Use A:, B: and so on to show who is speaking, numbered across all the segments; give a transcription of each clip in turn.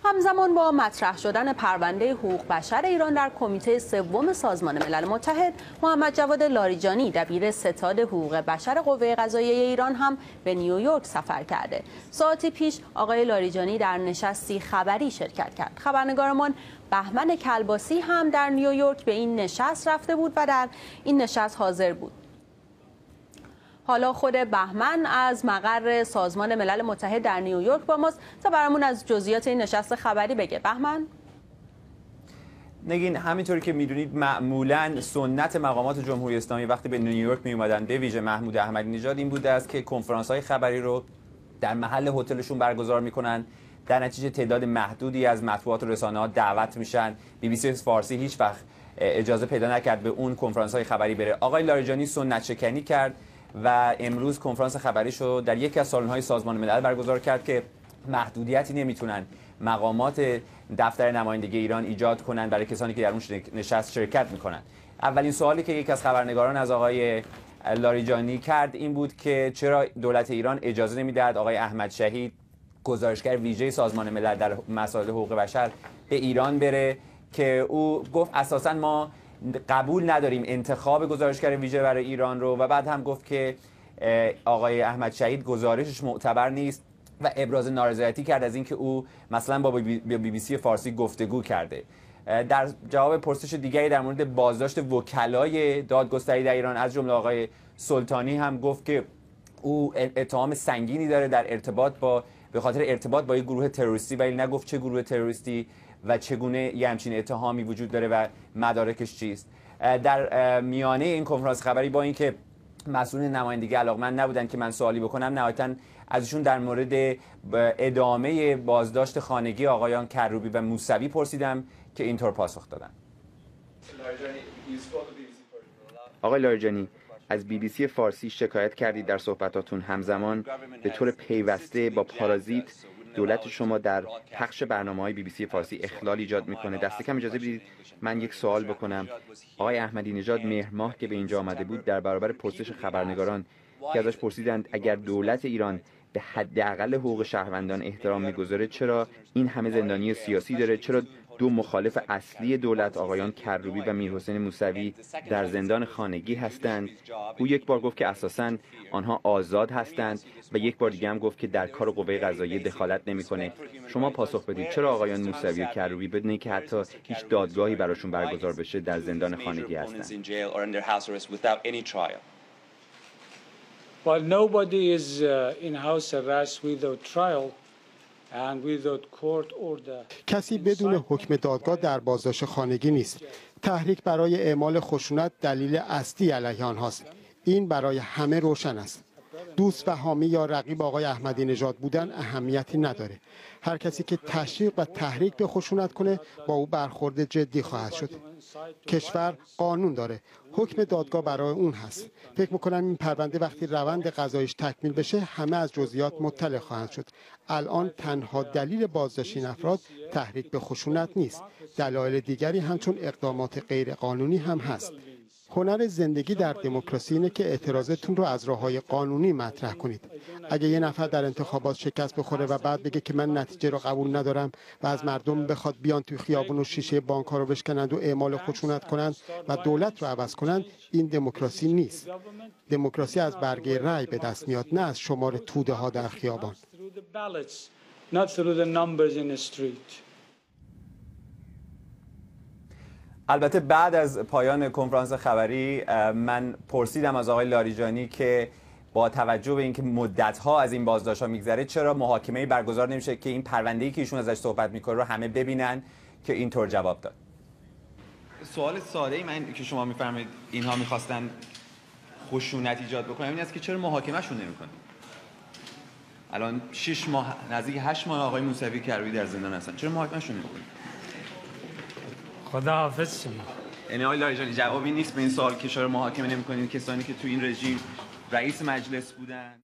A: همزمان با مطرح شدن پرونده حقوق بشر ایران در کمیته سوم سازمان ملل متحد، محمد جواد لاریجانی دبیر ستاد حقوق بشر قوه قضاییه ایران هم به نیویورک سفر کرده. ساعتی پیش آقای لاریجانی در نشستی خبری شرکت کرد. خبرنگارمان بهمن کلباسی هم در نیویورک به این نشست رفته بود و در این نشست حاضر بود. حالا خود بهمن از مقر سازمان ملل متحد در نیویورک با ماست تا برامون از جزئیات این نشست خبری بگه. بهمن؟
B: نگین، همینطوری که میدونید معمولا سنت مقامات جمهوری اسلامی وقتی به نیویورک می اومدن، به ویژه محمود احمدی نژاد، این بوده است که کنفرانس های خبری رو در محل هتلشون برگزار میکنن. در نتیجه تعداد محدودی از مطبوعات و رسانه‌ها دعوت میشن. BBC فارسی هیچ وقت اجازه پیدا نکرد به اون کنفرانس های خبری بره. آقای لاریجانی سنت شکنی کرد و امروز کنفرانس خبریش رو در یکی از سالن‌های سازمان ملل برگزار کرد که محدودیتی نمیتونن مقامات دفتر نمایندگی ایران ایجاد کنن برای کسانی که در اون نشست شرکت میکنن. اولین سوالی که یکی از خبرنگاران از آقای لاریجانی کرد این بود که چرا دولت ایران اجازه نمیدهد آقای احمد شهید، گزارشگر ویژه سازمان ملل در مسائل حقوق بشر، به ایران بره، که او گفت اساساً ما قبول نداریم انتخاب گزارشگر ویژه برای ایران رو، و بعد هم گفت که آقای احمد شهید گزارشش معتبر نیست و ابراز نارضایتی کرد از اینکه او مثلا با BBC فارسی گفتگو کرده. در جواب پرسش دیگری در مورد بازداشت وکلای دادگستری در ایران از جمله آقای سلطانی هم گفت که او اتهام سنگینی داره به خاطر ارتباط با یک گروه تروریستی، ولی نگفت چه گروه تروریستی و چگونه یه همچین اتهامی وجود داره و مدارکش چیست. در میانه این کنفرانس خبری با اینکه مسئولین نمایندگی علاقمند نبودن که من سوالی بکنم، نهایتاً ازشون در مورد ادامه بازداشت خانگی آقایان کروبی و موسوی پرسیدم که اینطور پاسخ دادن.
C: آقای لاریجانی، از BBC فارسی شکایت کردید در صحبتاتون همزمان به طور پیوسته با پارازیت دولت شما در پخش برنامه‌های BBC فارسی اخلال ایجاد میکنه. دست کم اجازه بدید من یک سوال بکنم. آقای احمدی نژاد مهر ماه که به اینجا آمده بود، در برابر پرسش خبرنگاران که ازش پرسیدند اگر دولت ایران به حداقل حقوق شهروندان احترام میگذاره، چرا این همه زندانی سیاسی داره، چرا دو مخالف اصلی دولت آقایان کروبی و میرحسین موسوی در زندان خانگی هستند؟ او یک بار گفت که اساساً آنها آزاد هستند و یک بار دیگه هم گفت که در کار قوه قضاییه دخالت نمیکنه. شما پاسخ بدید چرا آقایان موسوی و کروبی بدون اینکه حتی هیچ دادگاهی براشون برگزار بشه در زندان خانگی هستند؟
D: Well, nobody is in house arrest without trial.
E: کسی بدون حکم دادگاه در بازداشت خانگی نیست. تحریک برای اعمال خشونت دلیل اصلی علیه آنهاست. این برای همه روشن است. دوست و حامی یا رقیب آقای احمدی نژاد بودن اهمیتی نداره. هر کسی که تشویق و تحریک به خشونت کنه با او برخورد جدی خواهد شد. کشور قانون داره. حکم دادگاه برای اون هست. فکر میکنم این پرونده وقتی روند قضاییش تکمیل بشه همه از جزئیات مطلع خواهند شد. الان تنها دلیل بازداشت این افراد تحریک به خشونت نیست. دلایل دیگری همچون اقدامات غیر قانونی هم هست. هنر زندگی در دموکراسی اینه که اعتراضتون رو از راه‌های قانونی مطرح کنید. اگه یه نفر در انتخابات شکست بخوره و بعد بگه که من نتیجه رو قبول ندارم و از مردم بخواد بیان توی خیابون و شیشه بانک‌ها رو بشکنند و اعمال خشونت کنند و دولت رو عوض کنند، این دموکراسی نیست. دموکراسی از برگه رأی به دست میاد، نه از شمار توده ها در خیابان.
B: البته بعد از پایان کنفرانس خبری من پرسیدم از آقای لاریجانی که با توجه به اینکه مدت‌ها از این بازداشت‌ها میگذره چرا محاکمه‌ای برگزار نمیشه که این پرونده‌ای که ایشون ازش صحبت میکنه رو همه ببینن، که اینطور جواب داد.
F: سوال ساده‌ای من که شما میفرمایید اینها می‌خواستن خشونت ایجاد بکنن این است که چرا محاکمه‌شون نمی‌کنن؟ الان 6 ماه نزدیک 8 ماه آقای موسوی کروبی در زندان هستن، چرا محاکمه‌شون نمی‌کنن؟
D: خداحافظ شما.
F: یعنی آقای لاریجانی جوابی نیست به این سوال که چرا محاکمه نمی‌کنید کسانی که تو این رژیم رئیس مجلس بودن؟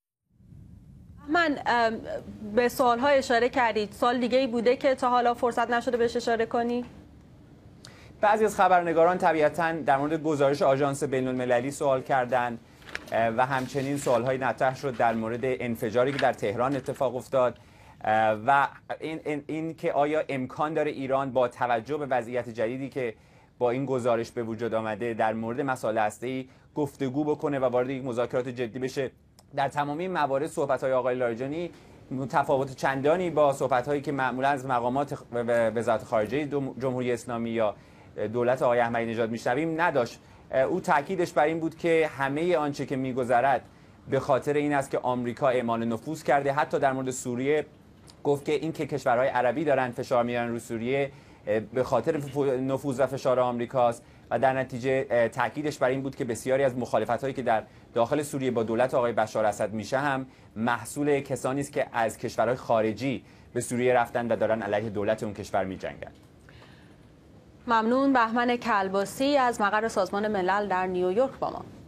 A: من به سوال‌ها اشاره کردید. سوال دیگه‌ای بوده که تا حالا فرصت نشده بهش اشاره کنی؟
B: بعضی از خبرنگاران طبیعتاً در مورد گزارش آژانس بین‌المللی سوال کردند و همچنین سوال‌های مطرح شد در مورد انفجاری که در تهران اتفاق افتاد. و این که آیا امکان داره ایران با توجه به وضعیت جدیدی که با این گزارش به وجود آمده در مورد مسائل هسته‌ای گفتگو بکنه و وارد یک مذاکرات جدی بشه. در تمامی این موارد صحبت‌های آقای لاریجانی تفاوت چندانی با صحبت‌هایی که معمولا از مقامات وزارت خارجه جمهوری اسلامی یا دولت آقای احمدی نژاد میشنویم نداشت. او تاکیدش بر این بود که همه آنچه که می‌گذرد به خاطر این است که آمریکا اعمال نفوذ کرده. حتی در مورد سوریه گفت که این که کشورهای عربی دارن فشار میارن رو سوریه به خاطر نفوذ و فشار آمریکاست و در نتیجه تاکیدش بر این بود که بسیاری از مخالفت‌هایی که در داخل سوریه با دولت آقای بشار اسد میشه هم محصول کسانی است که از کشورهای خارجی به سوریه رفتن و دارن علیه دولت اون کشور می‌جنگن.
A: ممنون. بهمن کلباسی از مقر سازمان ملل در نیویورک با ما.